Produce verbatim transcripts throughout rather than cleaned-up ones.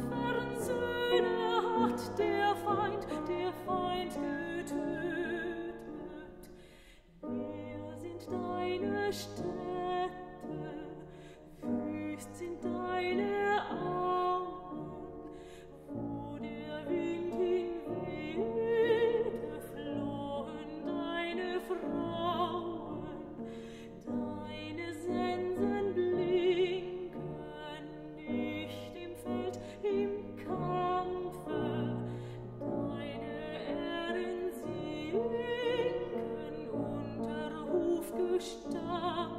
tapferen Söhne hat der Feind, der Feind getötet. Leer sind deine Städte, wüst sind deine Augen, wo der Wind hinwehte, flohen deine Frauen, deine Sensen blinken nicht im Feld, im Kampfe, deine Ähren sinken unter Hufgestampfe.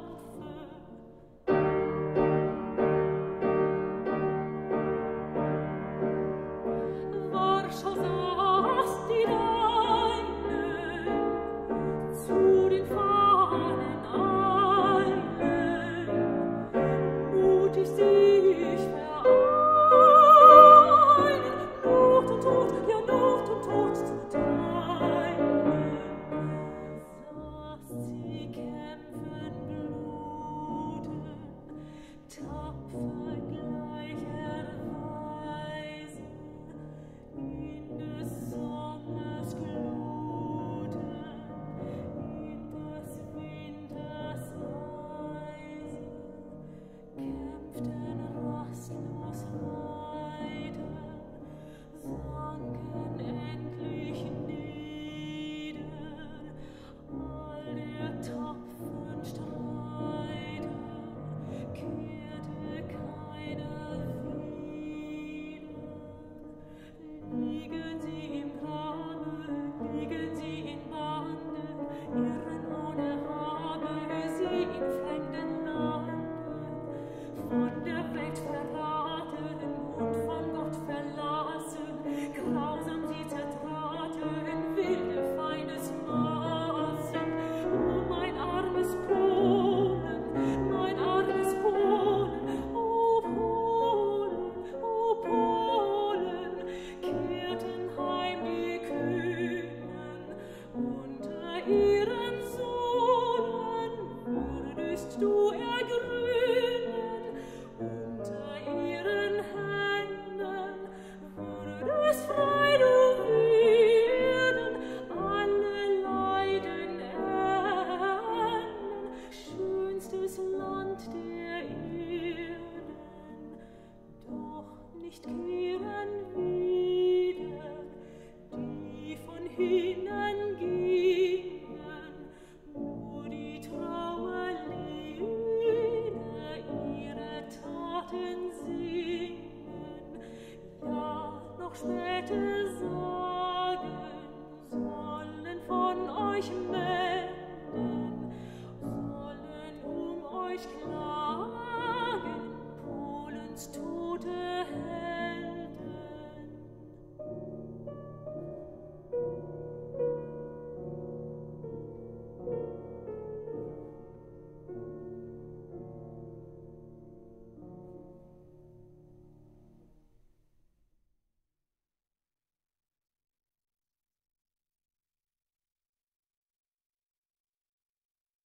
Warschau saß die Deine, zu den Fahnen eilen, mutig sich vereinen, Not und Tod, ja Not und Tod zu teilen. Saß sie kämpfen, bluten, tapfer gleicherweise, in des Sommers Gluten, in des Winters Eisen, kämpften rastlos weiter, sanken endlich nieder, all der tapfern Streiter, kehrte keiner wieder. Liegen sie im Grabe, liegen sie in Banden, irren ohne Habe, sie in fremden Landen, von der Welt verraten und von Gott verlassen, grausam sie zertraten, wilde Feindesmassen. Oh, mein armes Polen, mein armes Polen, oh Polen, oh Polen, kehrten heim die Kühnen, unter ihren Sohlen würdest du ergrünen, unter ihren Händen würdest frei du werden, alle Leiden enden, schönstes Land der Erden, doch nicht kehren wieder, die von hinnen gingen, nur die Trauerlieder ihre Taten singen, ja, noch späte Sagen sollen von euch melden, sollen um euch klagen.